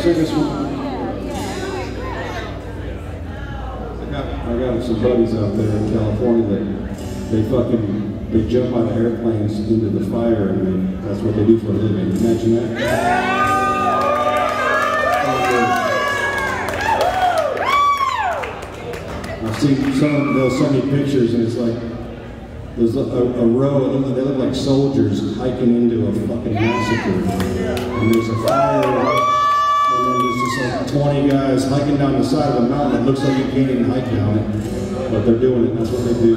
sing this one? I got some buddies out there in California that they jump out of airplanes into the fire, and that's what they do for a living. Imagine that. I've seen they'll send me pictures, and it's like there's a row, and they look like soldiers hiking into a fucking massacre. And there's a fire, and then there's just like 20 guys hiking down the side of a mountain. It looks like you can't even hike down it, but they're doing it. That's what they do.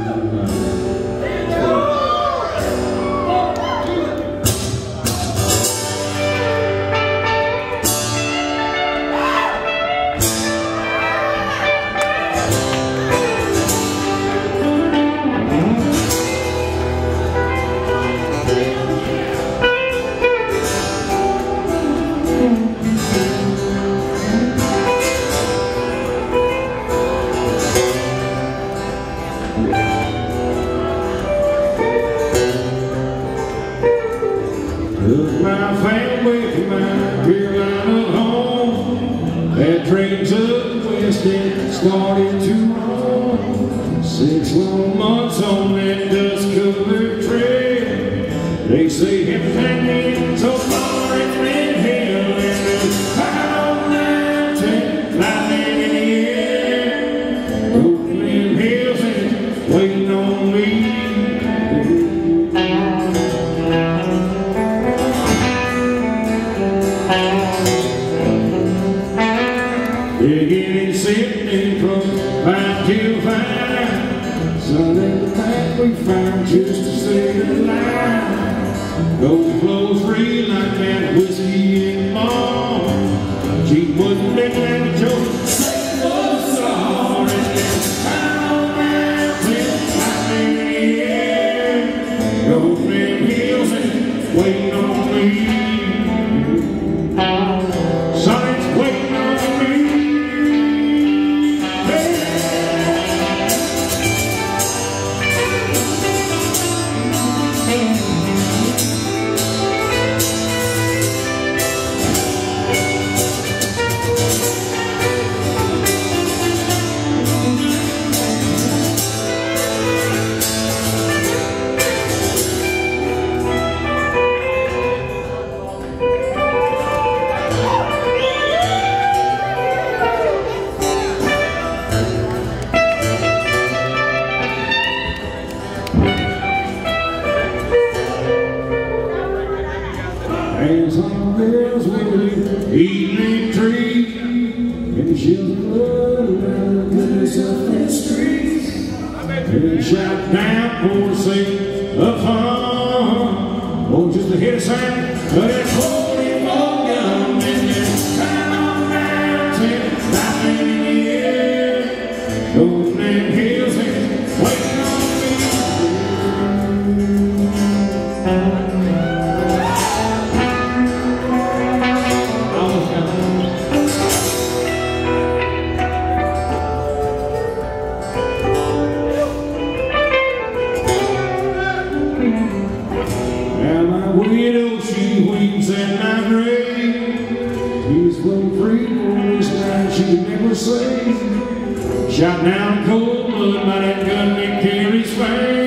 Took my family to my Carolina home. That train took west and started to roll. 6 long months on that dust-covered trail. They say everything been so far it's been hell, and there's high on mountain, flying in the air. Oakland Hills and waiting on me. Digging and sifting from 5 till 5. Sun in the back we found just to stay alive. Gold flows free like that whiskey and malt. She wouldn't make that joke. Say was sorry. High on mountain, flying in the air. Oakland Hills and waiting on me. Sun's waiting on me. Hands on the bells with the evening tree, and the children run around the goodness of the streets. And shout down for the sake of fun. Oh, just to hit a sign, but it's holding on young, and it's high on the mountain, flying in the air. Oakland Hills and waiting on me. Widow, she weeps at my grave. Tears flow free for this night she could never say. Shot down cold blood by that gun that carries fame.